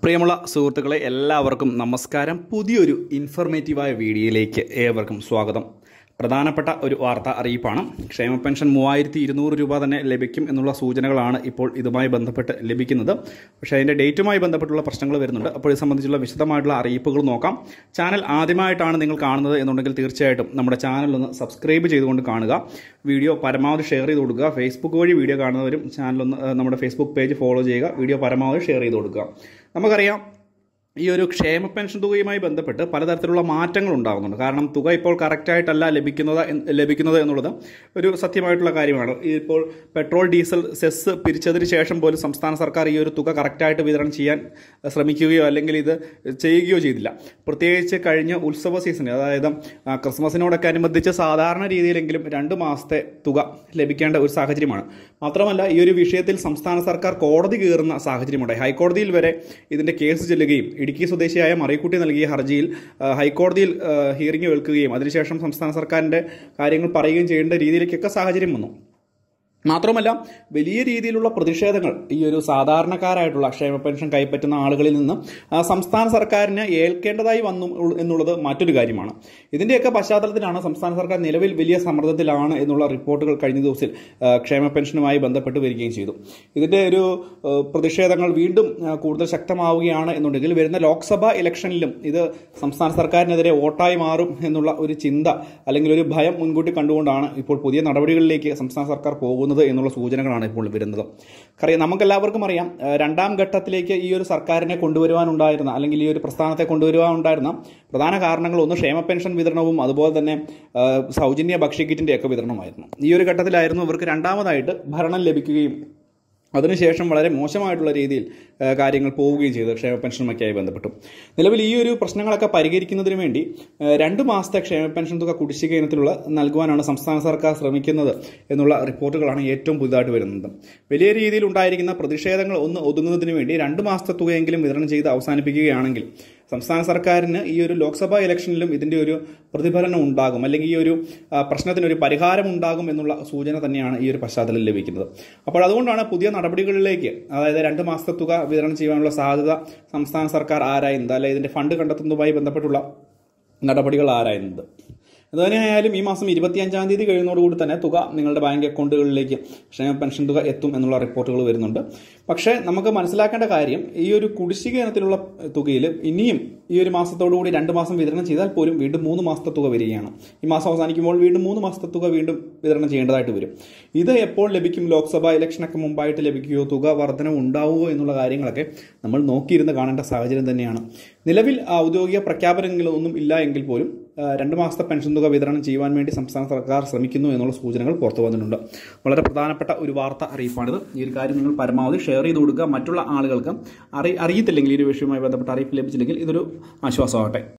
പ്രിയമുള്ള സുഹൃത്തുക്കളെ എല്ലാവർക്കും നമസ്കാരം. പുതിയൊരു ഇൻഫർമേറ്റീവായ വീഡിയോയിലേക്ക് ഏവർക്കും സ്വാഗതം. പ്രധാനപ്പെട്ട ഒരു വാർത്താ അറിയിപ്പാണ്. ക്ഷേമ പെൻഷൻ 3200 രൂപ തന്നെ ലഭിക്കും എന്നുള്ള സൂചനകളാണ് ഇപ്പോൾ ഇതുമായി ബന്ധപ്പെട്ട് ലഭിക്കുന്നത്. പക്ഷേ അതിൻ്റെ ഡേറ്റുമായി ബന്ധപ്പെട്ടുള്ള പ്രശ്നങ്ങൾ വരുന്നുണ്ട്. അപ്പോൾ ഇത് സംബന്ധിച്ചുള്ള വിശദമായിട്ടുള്ള അറിയിപ്പുകൾ നോക്കാം. ചാനൽ ആദ്യമായിട്ടാണ് നിങ്ങൾ കാണുന്നത് എന്നുണ്ടെങ്കിൽ തീർച്ചയായിട്ടും നമ്മുടെ ചാനൽ ഒന്ന് സബ്സ്ക്രൈബ് ചെയ്തുകൊണ്ട് കാണുക. വീഡിയോ പരമാവധി ഷെയർ ചെയ്ത് കൊടുക്കുക. ഫേസ്ബുക്ക് വഴി വീഡിയോ കാണുന്നവരും ചാനലൊന്ന് നമ്മുടെ ഫേസ്ബുക്ക് പേജ് ഫോളോ ചെയ്യുക. വീഡിയോ പരമാവധി ഷെയർ ചെയ്ത് കൊടുക്കുക. നമുക്കറിയാം, ഈ ഒരു ക്ഷേമ പെൻഷൻ തുകയുമായി ബന്ധപ്പെട്ട് പലതരത്തിലുള്ള മാറ്റങ്ങൾ ഉണ്ടാകുന്നുണ്ട്. കാരണം തുക ഇപ്പോൾ കറക്റ്റായിട്ടല്ല ലഭിക്കുന്നത് എന്നുള്ളത് ഒരു സത്യമായിട്ടുള്ള കാര്യമാണ്. ഇപ്പോൾ പെട്രോൾ ഡീസൽ സെസ് പിരിച്ചതിന് ശേഷം പോലും സംസ്ഥാന സർക്കാർ ഈ ഒരു തുക കറക്റ്റായിട്ട് വിതരണം ചെയ്യാൻ ശ്രമിക്കുകയോ അല്ലെങ്കിൽ ഇത് ചെയ്യുകയോ ചെയ്തില്ല. പ്രത്യേകിച്ച് കഴിഞ്ഞ ഉത്സവ സീസണിൽ, അതായത് ക്രിസ്മസിനോടൊക്കെ അനുബന്ധിച്ച് സാധാരണ രീതിയിലെങ്കിലും 2 മാസത്തെ തുക ലഭിക്കേണ്ട ഒരു സാഹചര്യമാണ്. മാത്രമല്ല, ഈ ഒരു വിഷയത്തിൽ സംസ്ഥാന സർക്കാർ കോടതി കയറുന്ന സാഹചര്യമുണ്ടായി. ഹൈക്കോടതിയിൽ വരെ ഇതിൻ്റെ കേസ് ചെല്ലുകയും ഇടുക്കി സ്വദേശിയായ മറിയക്കുട്ടി നൽകിയ ഹർജിയിൽ ഹൈക്കോടതിയിൽ ഹിയറിംഗ് കേൾക്കുകയും അതിനുശേഷം സംസ്ഥാന സർക്കാരിൻ്റെ കാര്യങ്ങൾ പറയുകയും ചെയ്യേണ്ട രീതിയിലേക്കൊക്കെ സാഹചര്യം വന്നു. മാത്രമല്ല, വലിയ രീതിയിലുള്ള പ്രതിഷേധങ്ങൾ ഈ ഒരു സാധാരണക്കാരായിട്ടുള്ള ക്ഷേമ പെൻഷൻ കൈപ്പറ്റുന്ന ആളുകളിൽ നിന്ന് സംസ്ഥാന സർക്കാരിന് ഏൽക്കേണ്ടതായി വന്നു എന്നുള്ളത് മറ്റൊരു കാര്യമാണ്. ഇതിൻ്റെയൊക്കെ പശ്ചാത്തലത്തിലാണ് സംസ്ഥാന സർക്കാർ നിലവിൽ വലിയ സമ്മർദ്ദത്തിലാണ് എന്നുള്ള റിപ്പോർട്ടുകൾ കഴിഞ്ഞ ദിവസത്തിൽ ക്ഷേമ പെൻഷനുമായി ബന്ധപ്പെട്ട് വരികയും ചെയ്തു. ഇതിൻ്റെ ഒരു പ്രതിഷേധങ്ങൾ വീണ്ടും കൂടുതൽ ശക്തമാവുകയാണ് എന്നുണ്ടെങ്കിൽ വരുന്ന ലോക്സഭാ ഇലക്ഷനിലും ഇത് സംസ്ഥാന സർക്കാരിനെതിരെ വോട്ടായി മാറും എന്നുള്ള ഒരു ചിന്ത അല്ലെങ്കിൽ ഒരു ഭയം മുൻകൂട്ടി കണ്ടുകൊണ്ടാണ് ഇപ്പോൾ പുതിയ നടപടികളിലേക്ക് സംസ്ഥാന സർക്കാർ പോകുന്നത് എന്നുള്ള സൂചനകളാണ് ഇപ്പോൾ വരുന്നത്. നമുക്കെല്ലാവർക്കും അറിയാം, 2ാം ഘട്ടത്തിലേക്ക് ഈ ഒരു സർക്കാരിനെ കൊണ്ടുവരുവാനുണ്ടായിരുന്ന അല്ലെങ്കിൽ ഈ ഒരു പ്രസ്ഥാനത്തെ കൊണ്ടുവരുവാനുണ്ടായിരുന്ന പ്രധാന കാരണങ്ങൾ ഒന്ന് ക്ഷേമ പെൻഷൻ വിതരണവും അതുപോലെ തന്നെ സൗജന്യ ഭക്ഷ്യക്കിറ്റിൻ്റെ ഒക്കെ വിതരണമായിരുന്നു. ഈ ഒരു ഘട്ടത്തിലായിരുന്നു ഇവർക്ക് രണ്ടാമതായിട്ട് ഭരണം ലഭിക്കുകയും അതിനുശേഷം വളരെ മോശമായിട്ടുള്ള രീതിയിൽ കാര്യങ്ങൾ പോവുകയും ചെയ്തു ക്ഷേമ പെൻഷനുമൊക്കെയായി ബന്ധപ്പെട്ടു. നിലവിൽ ഈ ഒരു പ്രശ്നങ്ങളൊക്കെ പരിഹരിക്കുന്നതിന് വേണ്ടി 2 മാസത്തെ ക്ഷേമ പെൻഷൻ തുക കുടിശ്ശിക ഇനത്തിലുള്ള നൽകുവാനാണ് സംസ്ഥാന സർക്കാർ ശ്രമിക്കുന്നത് എന്നുള്ള റിപ്പോർട്ടുകളാണ് ഏറ്റവും പുതുതായിട്ട് വരുന്നത്. വലിയ രീതിയിൽ ഉണ്ടായിരിക്കുന്ന പ്രതിഷേധങ്ങൾ ഒന്ന് ഒതുങ്ങുന്നതിന് വേണ്ടി 2 മാസത്തെ തുകയെങ്കിലും വിതരണം ചെയ്ത് അവസാനിപ്പിക്കുകയാണെങ്കിൽ സംസ്ഥാന സർക്കാരിന് ഈ ഒരു ലോക്സഭാ ഇലക്ഷനിലും ഇതിൻ്റെ ഒരു പ്രതിഫലനം ഉണ്ടാകും, അല്ലെങ്കിൽ ഈ ഒരു പ്രശ്നത്തിനൊരു പരിഹാരം ഉണ്ടാകും എന്നുള്ള സൂചന തന്നെയാണ് ഈ ഒരു പശ്ചാത്തലത്തിൽ ലഭിക്കുന്നത്. അപ്പോൾ അതുകൊണ്ടാണ് പുതിയ നടപടികളിലേക്ക്, അതായത് 2 മാസത്തെ തുക വിതരണം ചെയ്യാനുള്ള സാധ്യത സംസ്ഥാന സർക്കാർ ആരായുന്നത്, അല്ലെങ്കിൽ ഇതിൻ്റെ ഫണ്ട് കണ്ടെത്തുന്നതുമായി ബന്ധപ്പെട്ടുള്ള നടപടികൾ ആരായുന്നത്. അതുതന്നെയായാലും ഈ മാസം 25-ാം തീയതി കഴിയുന്നതോടുകൂടി തന്നെ തുക നിങ്ങളുടെ ബാങ്ക് അക്കൗണ്ടുകളിലേക്ക് ക്ഷേമ പെൻഷൻ തുക എത്തും എന്നുള്ള റിപ്പോർട്ടുകൾ വരുന്നുണ്ട്. പക്ഷേ നമുക്ക് മനസ്സിലാക്കേണ്ട കാര്യം, ഈ ഒരു കുടിശ്ശിക ഇനത്തിലുള്ള തുകയിൽ ഇനിയും ഈ ഒരു മാസത്തോടുകൂടി 2 മാസം വിതരണം ചെയ്താൽ പോലും വീണ്ടും 3 മാസത്തെ തുക വരികയാണ്. ഈ മാസം അവസാനിക്കുമ്പോൾ വീണ്ടും 3 മാസത്തെ തുക വീണ്ടും വിതരണം ചെയ്യേണ്ടതായിട്ട് വരും. ഇത് എപ്പോൾ ലഭിക്കും? ലോക്സഭാ ഇലക്ഷനൊക്കെ മുമ്പായിട്ട് ലഭിക്കുകയോ, തുക വർധന ഉണ്ടാവുമോ എന്നുള്ള കാര്യങ്ങളൊക്കെ നമ്മൾ നോക്കിയിരുന്ന് കാണേണ്ട സാഹചര്യം തന്നെയാണ്. നിലവിൽ ഔദ്യോഗിക പ്രഖ്യാപനങ്ങളൊന്നും ഇല്ല എങ്കിൽ പോലും 2 മാസത്തെ പെൻഷൻ തുക വിതരണം ചെയ്യുവാൻ വേണ്ടി സംസ്ഥാന സർക്കാർ ശ്രമിക്കുന്നു എന്നുള്ള സൂചനകൾ പുറത്തു വന്നിട്ടുണ്ട്. വളരെ പ്രധാനപ്പെട്ട ഒരു വാർത്ത അറിയിപ്പാണിത്. ഈ ഒരു കാര്യം നിങ്ങൾ പരമാവധി ഷെയർ ചെയ്ത് കൊടുക്കുക. മറ്റുള്ള ആളുകൾക്ക് അറിയത്തില്ലെങ്കിൽ, ഈ ഒരു വിഷയവുമായി ബന്ധപ്പെട്ട അറിയിപ്പ് ലഭിച്ചില്ലെങ്കിൽ ഇതൊരു ആശ്വാസമാകട്ടെ.